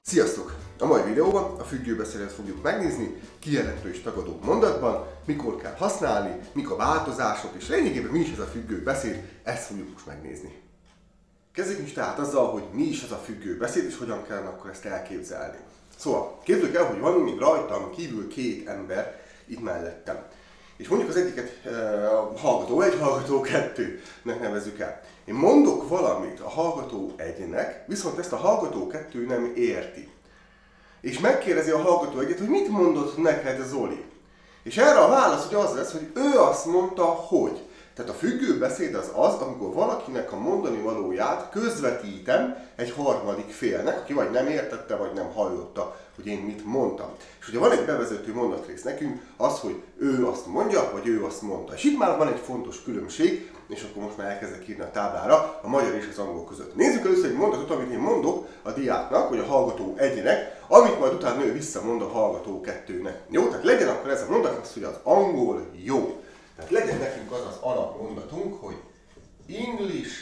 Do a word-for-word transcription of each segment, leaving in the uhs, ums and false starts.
Sziasztok! A mai videóban a függőbeszédet fogjuk megnézni kijelentő és tagadó mondatban, mikor kell használni, mik a változások, és lényegében mi is ez a függőbeszéd, ezt fogjuk most megnézni. Kezdjük is tehát azzal, hogy mi is ez a függőbeszéd, és hogyan kellene akkor ezt elképzelni. Szóval, képzeljük el, hogy van még rajtam kívül két ember itt mellettem. És mondjuk az egyiket uh, hallgató egy, hallgató kettőnek nevezzük el. Én mondok valamit a hallgató egynek, viszont ezt a hallgató kettő nem érti. És megkérdezi a hallgató egyet, hogy mit mondott neked Zoli. És erre a válasz hogy az lesz, hogy ő azt mondta, hogy. Tehát a függőbeszéd az az, amikor valakinek a mondani valóját közvetítem egy harmadik félnek, aki vagy nem értette, vagy nem hallotta, hogy én mit mondtam. És ugye van egy bevezető mondatrész nekünk, az, hogy ő azt mondja, vagy ő azt mondta. És itt már van egy fontos különbség, és akkor most már elkezdek írni a táblára a magyar és az angol között. Nézzük először egy mondatot, amit én mondok a diáknak, vagy a hallgató egynek, amit majd utána ő visszamond a hallgató kettőnek. Jó? Tehát legyen akkor ez a mondat, az, hogy az angol jó. Tehát legyen nekünk az az alapmondatunk, hogy English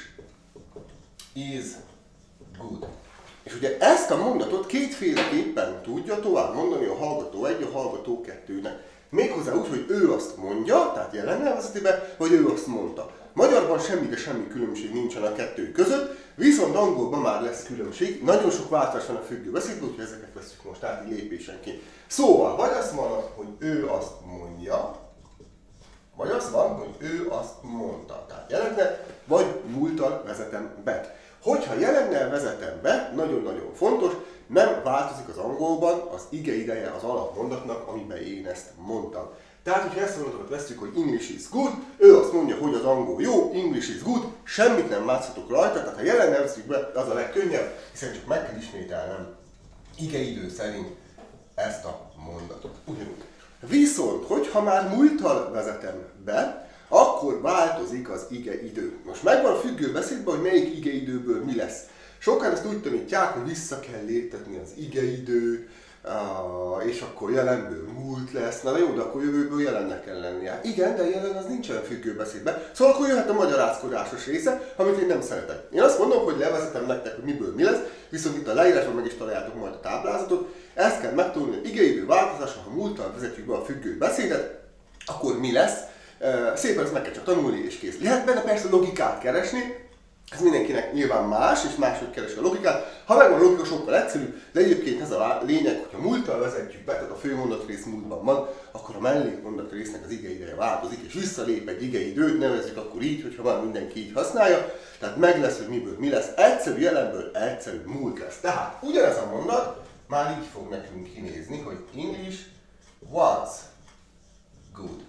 is good. És ugye ezt a mondatot kétféleképpen tudja tovább mondani a hallgató egy, a hallgató kettőnek. Méghozzá úgy, hogy ő azt mondja, tehát jelen elvezetében, vagy ő azt mondta. Magyarban semmi, de semmi különbség nincsen a kettő között, viszont angolban már lesz különbség. Nagyon sok változás van a függőbeszédben, úgyhogy ezeket veszünk most át így lépésenként. Szóval, vagy azt van, hogy ő azt mondja, vagy az van, hogy ő azt mondta. Tehát jelenne, vagy múlttal vezetem be. Hogyha jelennel vezetem be, nagyon-nagyon fontos, nem változik az angolban az ige ideje az alapmondatnak, amiben én ezt mondtam. Tehát, hogyha ezt a mondatot veszük, hogy English is good, ő azt mondja, hogy az angol jó, English is good, semmit nem láthatok rajta, tehát ha jelennel veszük be, az a legkönnyebb, hiszen csak meg kell ismételnem igeidő szerint ezt a mondatot. Ugyanúgy. Viszont, hogyha már múlttal vezetem be, akkor változik az igeidő. Most megvan a függőbeszédben, hogy melyik igeidőből mi lesz. Sokan ezt úgy tanítják, hogy vissza kell léptetni az igeidőt, és akkor jelenből múlt lesz. Na jó, de akkor jövőből jelennek kell lennie. Igen, de jelen az nincsen a függőbeszédben. Szóval akkor jöhet a magyarázkodásos része, amit én nem szeretek. Én azt mondom, hogy levezetem nektek, hogy miből mi lesz, viszont itt a leírásban meg is találjátok majd a táblázatot. Ezt kell megtanulni, hogy igeidő változás, ha múlttal vezetjük be a függőbeszédet, akkor mi lesz. Szépen ezt meg kell csak tanulni és kész. Lehet benne persze logikát keresni, ez mindenkinek nyilván más, és máshogy keresi a logikát. Ha megvan a logika, sokkal egyszerűbb, de egyébként ez a lényeg, hogyha múlttal vezetjük be, tehát a főmondatrész múltban van, akkor a mellékmondatrésznek az igeideje változik, és visszalép egy igeidőt, nevezzük akkor így, hogyha van mindenki így használja. Tehát meg lesz, hogy miből mi lesz. Egyszerű jelenből egyszerű múlt lesz. Tehát ugyanez a mondat már így fog nekünk kinézni, hogy English was good.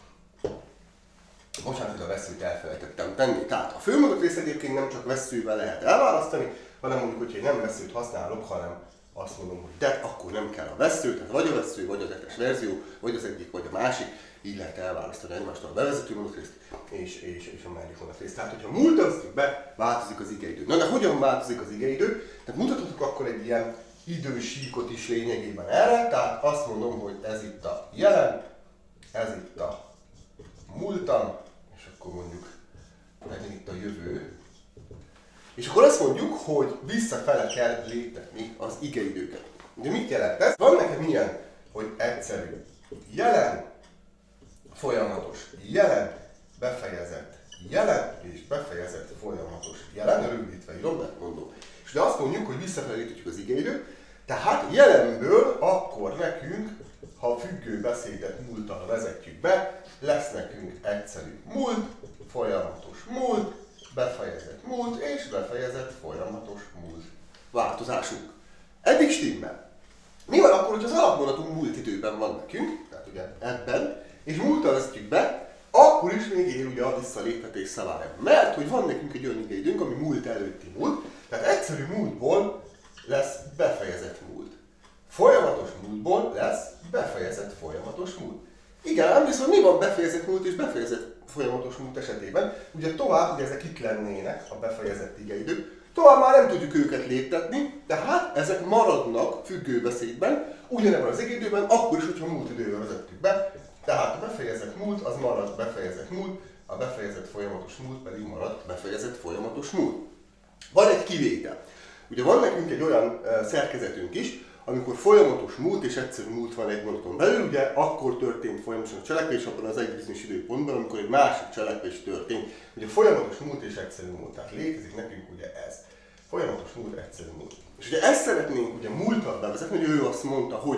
Bocsánat, hogy a vesszőt elfelejtettem tenni. Tehát a főmondat rész egyébként nem csak vesszővel lehet elválasztani, hanem mondjuk, hogyha én nem vesszőt használok, hanem azt mondom, hogy de, akkor nem kell a vessző, tehát vagy a vessző, vagy a detes verzió, vagy az egyik, vagy a másik. Így lehet elválasztani egymástól a bevezető mondatrészt és, és, és a mellékmondatrészt. Tehát, hogyha múltra vesszük be, változik az igeidő. Na de hogyan változik az igeidő? Tehát mutathatok akkor egy ilyen idősíkot is lényegében erre, tehát azt mondom, hogy ez itt a jelen, ez itt a múltam, és akkor mondjuk legyen itt a jövő. És akkor azt mondjuk, hogy visszafele kell léptetni az igeidőket. De mit jelent ez? Van nekem ilyen, hogy egyszerű, jelen, folyamatos, jelen, befejezett, jelen és befejezett folyamatos. Jelen, rövidítve írom, mert mondom. És de azt mondjuk, hogy visszafele léptetjük az igeidőt, tehát jelenből akkor nekünk, ha a függőbeszédet múlttal vezetjük be, lesz nekünk egyszerű múlt, folyamatos múlt, befejezett múlt és befejezett folyamatos múlt változásunk. Eddig stimmel. Mi van akkor, hogy az alapmondatunk múlt időben van nekünk, tehát ugye ebben, és múlttal vezetjük be, akkor is még él ugye a visszaléptetés szabálya. Mert hogy van nekünk egy olyan igeidőnk, ami múlt előtti múlt, tehát egyszerű múltból lesz befejezett múlt. Folyamatos múltból lesz befejezett folyamatos múlt. Igen, viszont mi van befejezett múlt és befejezett folyamatos múlt esetében? Ugye tovább, ugye ezek itt lennének, a befejezett igeidők, tovább már nem tudjuk őket léptetni, tehát ezek maradnak függőbeszédben, ugyanebben az igeidőben, akkor is, hogyha múlt idővel vezettük be. Tehát a befejezett múlt az marad befejezett múlt, a befejezett folyamatos múlt pedig marad befejezett folyamatos múlt. Van egy kivétel. Ugye van nekünk egy olyan uh, szerkezetünk is, amikor folyamatos múlt és egyszerű múlt van egy mondaton belül, ugye akkor történt folyamatosan a cselekvés, abban az egy bizonyos időpontban, amikor egy másik cselekvés történt. Ugye folyamatos múlt és egyszerű múlt, tehát létezik nekünk ugye ez. Folyamatos múlt, egyszerű múlt. És ugye ezt szeretnénk ugye múltat bevezetni, hogy ő azt mondta, hogy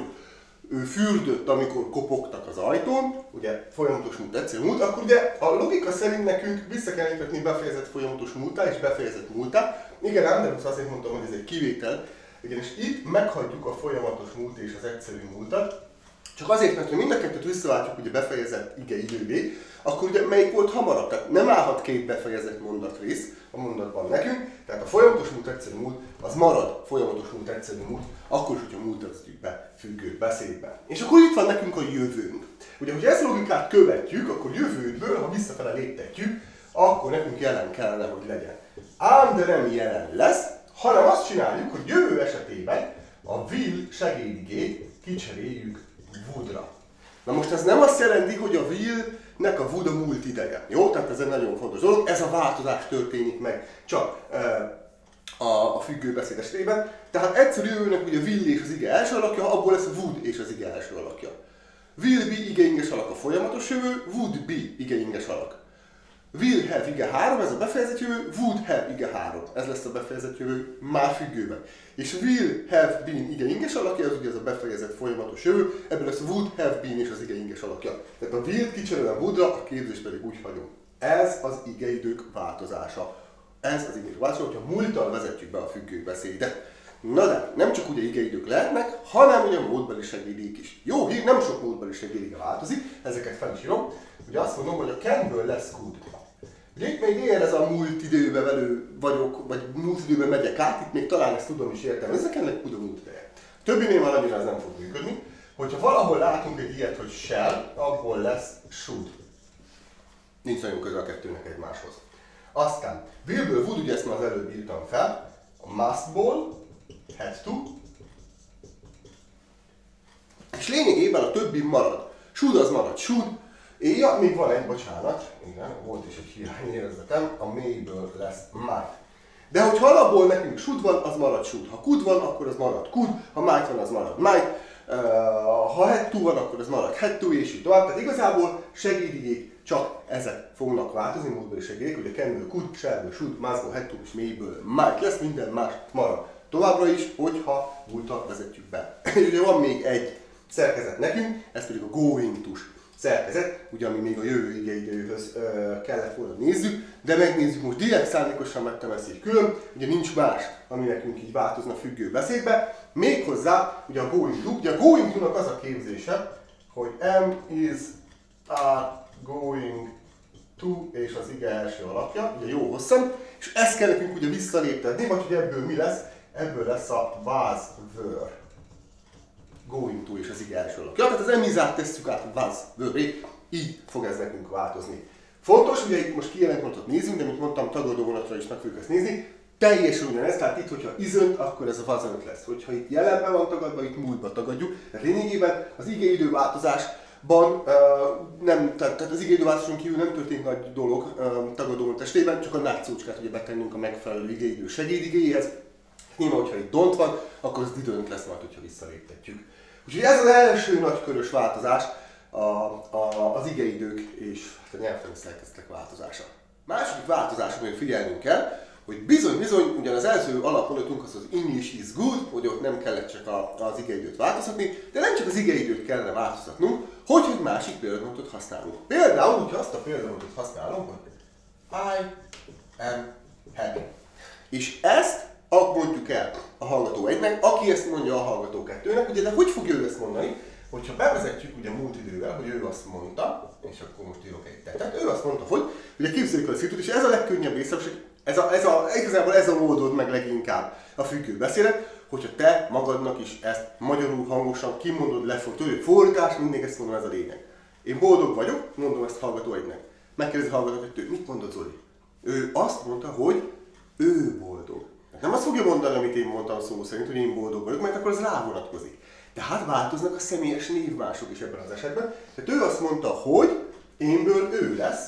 ő fürdött, amikor kopogtak az ajtón, ugye folyamatos múlt, egyszerű múlt, akkor ugye a logika szerint nekünk vissza kell léptetni befejezett folyamatos múltá és befejezett múltá. Igen, ám, de azért mondtam, hogy ez egy kivétel. Igen, és itt meghagyjuk a folyamatos múlt és az egyszerű múltat. Csak azért, mert ha mind a kettőt visszaváltjuk ugye befejezett ige idővé, akkor ugye melyik volt hamarabb? Tehát nem állhat két befejezett mondatrész a mondatban nekünk, tehát a folyamatos múlt, egyszerű múlt, az marad folyamatos múlt, egyszerű múlt, akkor is, hogyha múltat vezetjük be függő beszédben. És akkor itt van nekünk a jövőnk. Ugye, hogyha ezt a logikát követjük, akkor jövőből, ha visszafele léptetjük, akkor nekünk jelen kellene, hogy legyen. Ám de nem jelen lesz, hanem azt csináljuk, hogy jövő esetében a will segédigét kicseréljük would-ra. Na most ez nem azt jelenti, hogy a will-nek a would a múlt ideje. Jó? Tehát ez egy nagyon fontos dolog, ez a változás történik meg csak e, a, a függőbeszéd esetében. Tehát egyszerű jövőnek ugye will és az ige első alakja, abból lesz a would és az ige első alakja. Will be igeinges alak a folyamatos jövő, would be igeinges alak. Will have ige három, ez a befejezett jövő, would have ige három, ez lesz a befejezett jövő már függőben. És will have been ige inges alakja, az ugye ez a befejezett folyamatos jövő, ebből lesz a would have been és az ige inges alakja. Tehát a will kicserélem would-ra, a képzés pedig úgy hagyom. Ez az igeidők változása. Ez az igeidők változása, hogyha múlttal vezetjük be a függőbeszédet. Na de, nem csak ugye igeidők lehetnek, hanem ugye múltbeli segédék is. Jó hír, nem sok múltbeli segédéke változik, ezeket fel is írom. Ugye azt mondom, hogy a can-ből lesz could. Ugye itt még ilyen ez a múlt időbe velő vagyok, vagy múlt időben megyek át, itt még talán ezt tudom is értem, ezek ennek could a múlt ideje. Többinél már annyira ez nem fog működni. Hogyha valahol látunk egy ilyet, hogy shall, abból lesz should. Nincs nagyon közel a kettőnek egymáshoz. Aztán will-ből would, ugye ezt már az előbb írtam fel, a must-ból had to, és lényegében a többi marad. Should az marad should, ja, még van egy, bocsánat, igen, volt is egy hiányérzetem, a may-ből lesz might. De hogyha alapból nekünk should van, az marad should. Ha could van, akkor az marad could, ha might van, az marad might. Uh, ha had to van, akkor az marad had to, és így tovább. Tehát igazából segédigék csak ezek fognak változni, múltbeli segédék, ugye can-ből could, shall-ből should, must-ból had to, és may-ből might lesz, minden más marad. Továbbra is, hogyha múltat vezetjük be. És ugye van még egy szerkezet nekünk, ez pedig a going to szerkezet, ugye ami még a jövő igeidőhöz kellett volna nézzük, de megnézzük most direkt szándékosan vettem ezt így külön, ugye nincs más, ami nekünk így változna függő beszédbe, méghozzá ugye a going to, ugye a going to-nak az a képzése, hogy am, is, are, going to és az ige első alapja, ugye jó hosszan, és ezt kell nekünk ugye visszaléptetni, vagy hogy ebből mi lesz, ebből lesz a was, were. Going to és az ige első alakja. Tehát az emizát tesszük át a was, were-ré, így fog ez nekünk változni. Fontos, ugye itt most kijelent mondatot nézünk, de mint mondtam, tagadó vonatra is meg fogjuk ezt nézni. Teljesen ugyanez, tehát itt, hogyha isn't, akkor ez a wasn't lesz. Hogyha itt jelenben van tagadva, itt múltba tagadjuk. Tehát lényegében az igeidő változásban uh, nem, tehát, tehát az igeidőváltozáson kívül nem történik nagy dolog uh, tagadó vonat esetében, csak a nátszócskát ugye betennünk a megfelelő igeidő segédigéhez. Nyilván, hogyha itt don't van, akkor az didn't lesz majd, hogyha visszaléptetjük. Úgyhogy ez az első nagykörös változás, a, a, az igeidők és a nyelvtani szerkezetek változása. Második változás, amire figyelnünk kell, hogy bizony-bizony, ugyan az első alapmondatunk az az English is good, hogy ott nem kellett csak a, az igeidőt változtatni, de nem csak az igeidőt kellene változtatnunk, hogy egy másik példamondatot használunk. Például, hogyha azt a példamondatot használom, hogy I am happy. És ezt mondjuk el a hallgató egynek, aki ezt mondja a hallgató kettőnek, ugye, de hogy fogja ő ezt mondani, hogyha bevezetjük ugye múlt idővel, hogy ő azt mondta, és akkor most írok egy tetet, ő azt mondta, hogy ugye képzeljük el a szitut, és ez a legkönnyebb része, ez a, ez a, igazából ez a módod meg leginkább a függő beszédet, hogyha te magadnak is ezt magyarul hangosan kimondod, lefogtod, hogy fordítás, mindig ezt mondom, ez a lényeg. Én boldog vagyok, mondom ezt hallgató egynek. Megkérdezi a hallgató kettő, mit mondod, Zoli? Ő azt mondta, hogy ő boldog. Nem azt fogja mondani, amit én mondtam szó szerint, hogy én boldog vagyok, mert akkor az rá vonatkozik. Tehát változnak a személyes névmások is ebben az esetben. Tehát ő azt mondta, hogy énből ő lesz.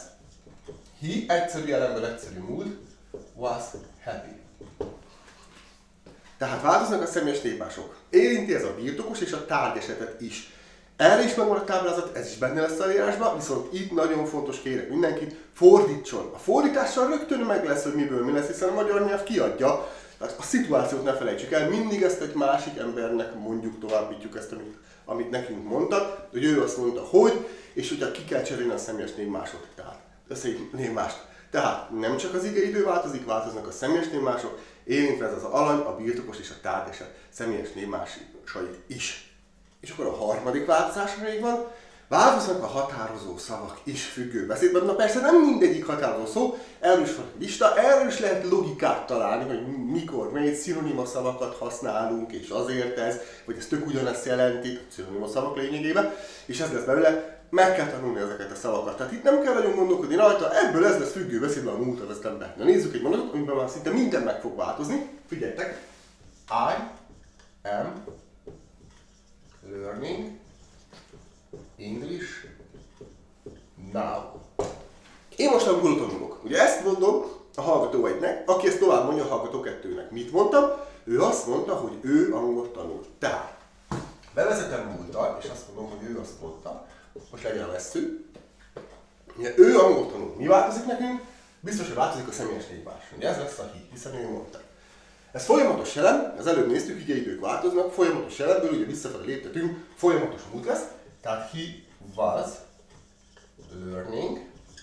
He, egyszerű jelenből egyszerű múlt, was happy. Tehát változnak a személyes névmások. Érinti ez a birtokos és a tárgyesetet is. Erre is megvan a táblázat, ez is benne lesz a leírásban, viszont itt nagyon fontos, kérek mindenkit, fordítson. A fordítással rögtön meg lesz, hogy miből mi lesz, hiszen a magyar nyelv kiadja. Tehát a szituációt ne felejtsük el, mindig ezt egy másik embernek mondjuk, továbbítjuk ezt, amit, amit nekünk mondtak, hogy ő azt mondta, hogy, és ugye ki kell cserélni a személyes névmásot, tehát összeír névmást. Tehát nem csak az igeidő változik, változnak a személyes névmások, érintve ez az alany, a birtokos és a tárgyeset személyes névmásait is. És akkor a harmadik változás még van, változnak a határozó szavak is függő beszédben. Na persze nem mindegyik határozó szó, erről is van egy lista, erről is lehet logikát találni, hogy mikor, melyik szinonima szavakat használunk, és azért ez, vagy ez tök ugyanezt jelenti, a szinonima szavak lényegében, és ez lesz belőle, meg kell tanulni ezeket a szavakat. Tehát itt nem kell nagyon gondolkodni rajta, ebből ez lesz függő beszédben a múltra veztem be. Na nézzük egy mondatot, amiben már szinte minden meg fog változni. Figyeljetek! I am learning English now. Én most angolul tanulok. Ugye ezt mondom a hallgató egynek, aki ezt tovább mondja a hallgató kettőnek. Mit mondtam? Ő azt mondta, hogy ő angolt tanul. Tehát bevezetem múltal, és azt mondom, hogy ő azt mondta, most legyen a vesző. Ugye, ő angolt tanul. Mi változik nekünk? Biztos, hogy változik a személyes névmás. Ugye ez lesz a hi, hiszen ő mondta. Ez folyamatos jelen, az előbb néztük, igeidők változnak, folyamatos jelenből ugye visszafelé léptetünk, folyamatos múlt lesz, tehát he was learning.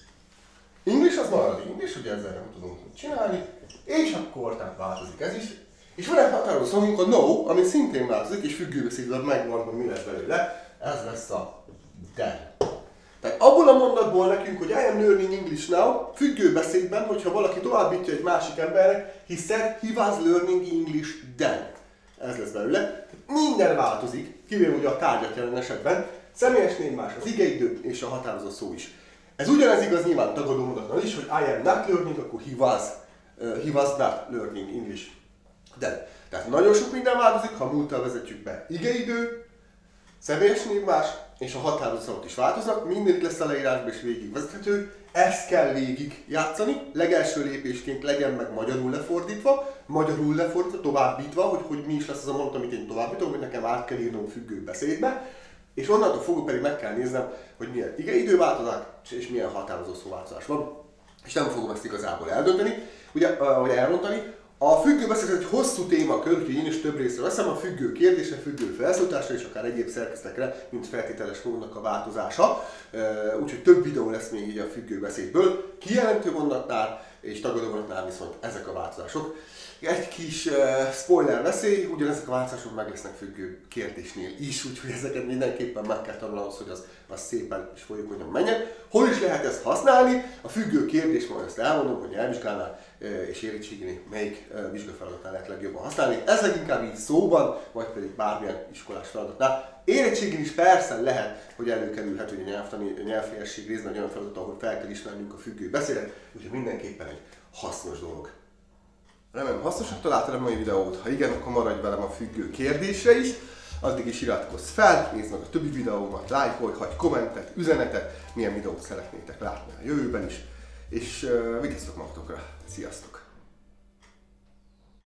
English az marad English, ugye ezzel nem tudunk mit csinálni, és akkor tehát változik ez is. És van egy határozó szavunk a no, ami szintén változik, és függőbeszédben megvan, hogy mi lesz belőle, ez lesz a then. Tehát abból a mondatból nekünk, hogy I am learning English now, függőbeszédben, hogyha valaki továbbítja egy másik embernek, he said he was learning English then. Ez lesz belőle. Minden változik, kivéve ugye a tárgyat jelen esetben, személyes névmás, az igeidő és a határozó szó is. Ez ugyanez igaz nyilván tagadó mondatnál is, hogy I am not learning, akkor he was, uh, he was not learning English then. Tehát nagyon sok minden változik, ha múlttal vezetjük be. Igeidő, személyes névmás és a határozó szavak is változnak, mindenik lesz a leírásban és végig vezethető. Ezt kell végig játszani, legelső lépésként legyen meg magyarul lefordítva, magyarul lefordítva, továbbítva, hogy, hogy mi is lesz az a mondat, amit én továbbítom, hogy nekem át kell írnom függő beszédbe, és onnantól fogva pedig meg kell néznem, hogy milyen igeidőváltozás és milyen határozó szóváltozás van, és nem fogom ezt igazából eldönteni, ugye, vagy elrontani. A függő beszéd egy hosszú témakör, úgyhogy én is több részre veszem, a függő kérdésre, függő felszólításra és akár egyéb szerkezetekre, mint feltételes módnak a változása. Úgyhogy több videó lesz még így a függő beszédből. Kijelentő mondatnál és tagadó mondatnál viszont ezek a változások. Egy kis uh, spoiler veszély, ugyanezek a változások meg lesznek függő kérdésnél is, úgyhogy ezeket mindenképpen meg kell tanulni ahhoz, hogy az, az szépen és folyékonyan menjen. Hol is lehet ezt használni? A függő kérdés, majd ezt elmondom, hogy elvizsgálnál uh, és érettségénél melyik uh, vizsgafeladatnál lehet legjobban használni. Ez leginkább így szóban, vagy pedig bármilyen iskolás feladatnál. Érettségén is persze lehet, hogy előkerülhet, hogy a nyelvtani, a nyelvfejesség részben egy olyan feladat, ahol fel kell ismernünk a függő beszédet, úgyhogy mindenképpen egy hasznos dolog. Remélem hasznosak találtad a mai videót, ha igen, akkor maradj velem a függő kérdésre is. Addig is iratkozz fel, nézd meg a többi videómat, lájkolj, hagyj kommentet, üzenetet, milyen videót szeretnétek látni a jövőben is, és uh, vigyázzatok magatokra. Sziasztok!